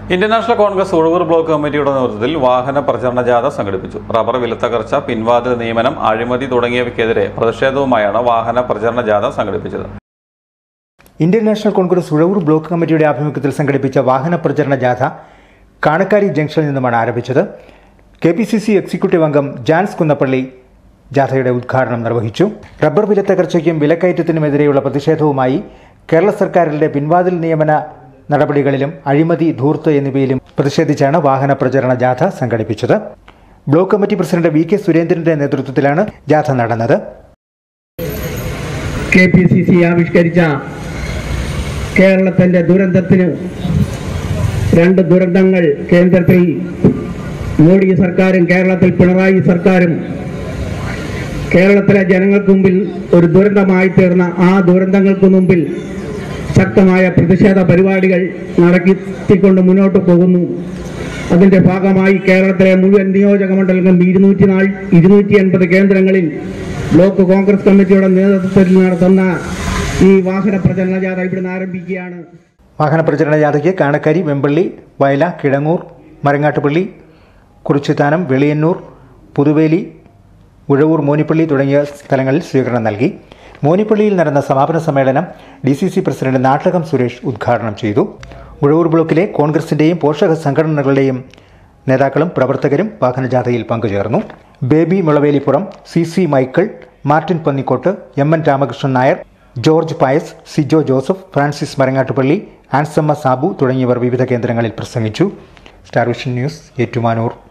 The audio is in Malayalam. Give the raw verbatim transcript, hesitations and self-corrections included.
Indian National Congress Uzhavoor block കമ്മിറ്റിയുടെ നേതൃത്വത്തിൽ വാഹന പ്രചരണ ജാഥ സംഘടിപ്പിച്ചു. റബ്ബർ വിലത്തകർച്ച, പിൻവാതിൽ നിയമനം, അഴിമതി തുടങ്ങിയവയ്ക്കെതിരെ പ്രതിഷേധവുമായാണ് വാഹന പ്രചരണ ജാഥ സംഘടിപ്പിച്ചത്. Indian National Congress Uzhavoor block കമ്മിറ്റിയുടെ ആഭിമുഖ്യത്തിൽ സംഘടിപ്പിച്ച വാഹന പ്രചരണ ജാഥ കാണക്കാരി ജംഗ്ഷനിൽ നിന്നുമാണ് ആരംഭിച്ചത്. K P C C executive അംഗം ജാൻസ് കുന്നപ്പള്ളി ജാഥയുടെ ഉദ്ഘാടനം നിർവഹിച്ചു. റബ്ബർ വിലത്തകർച്ചയ്ക്കും വിലക്കയറ്റത്തിനുമെതിരെയുള്ള പ്രതിഷേധവുമായി കേരള സർക്കാരിന്റെ പിൻവാതിൽ നിയമന നടപടികളിലും അഴിമതി, ധൂർത്ത് എന്നിവയിലും പ്രതിഷേധിച്ചാണ് വാഹന പ്രചരണ ജാഥ സംഘടിപ്പിച്ചത്. Block committee president V K സുരേന്ദ്രന്റെ നേതൃത്വത്തിലാണ് ജാഥ നടന്നത്. കെ പി സി സി ആവിഷ്കരിച്ച കേരളത്തിന്റെ ദുരന്തത്തിന് രണ്ട് ദുരന്തങ്ങൾ കേന്ദ്രത്തിൽ മോഡി സർക്കാരും കേരളത്തിൽ പിണറായി സർക്കാരും കേരളത്തിലെ ജനങ്ങൾക്ക് മുമ്പിൽ ഒരു ദുരന്തമായി തീർന്ന ആ ദുരന്തങ്ങൾക്ക് മുമ്പിൽ ശക്തമായ പ്രതിഷേധ പരിപാടികൾ നടത്തിക്കൊണ്ട് മുന്നോട്ട് പോകുന്നു. അതിന്റെ ഭാഗമായി കേരളത്തിലെ മുഴുവൻ നിയോജക മണ്ഡലങ്ങളും ഇരുന്നൂറ്റി നാല് ഇരുന്നൂറ്റി എൺപത് കേന്ദ്രങ്ങളിൽ ബ്ലോക്ക് കോൺഗ്രസ് കമ്മിറ്റിയുടെ നേതൃത്വത്തിൽ നടത്തുന്ന ഈ വാഹന പ്രചരണ ജാഥ ഇവിടുന്ന് ആരംഭിക്കുകയാണ്. വാഹന പ്രചരണ ജാഥയ്ക്ക് കാണക്കാരി, വെമ്പള്ളി, വയല, കിഴങ്ങൂർ, മരങ്ങാട്ടുപള്ളി, കുറിച്ചിത്താനം, വെളിയന്നൂർ, പുതുവേലി, ഉഴവൂർ, മോനിപ്പള്ളി തുടങ്ങിയ സ്ഥലങ്ങളിൽ സ്വീകരണം നൽകി. മോനിപ്പള്ളിയിൽ നടന്ന സമാപന സമ്മേളനം D C C president Nattakam Suresh ഉദ്ഘാടനം ചെയ്തു. ഉഴവൂർ ബ്ലോക്കിലെ കോൺഗ്രസിന്റെയും പോഷക സംഘടനകളുടെയും നേതാക്കളും പ്രവർത്തകരും വാഹനജാഥയിൽ പങ്കുചേർന്നു. Baby Mulavelippuram, C C Michael, Martin Pannikkottu, M N Ramakrishnan Nair, George Payas, Sijo Joseph, Francis Marangattupally, Ansamma Sabu തുടങ്ങിയവർ വിവിധ കേന്ദ്രങ്ങളിൽ പ്രസംഗിച്ചു. Star vision news, Ettumanoor.